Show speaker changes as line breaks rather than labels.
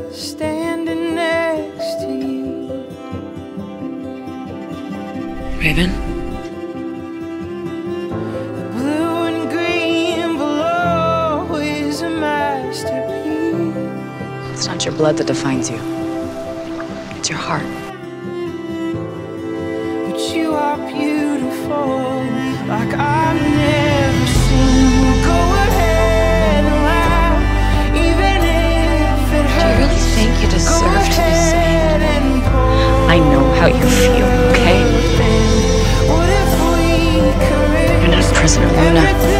standing next to you.
Raven?
Blue and green below is a masterpiece.
It's not your blood that defines you. It's your heart.
But you are beautiful, like I've never seen. Go ahead and laugh, even if it hurts.
Do you really think you deserve to be saved? I know how you feel, okay? You're not a prisoner, Luna.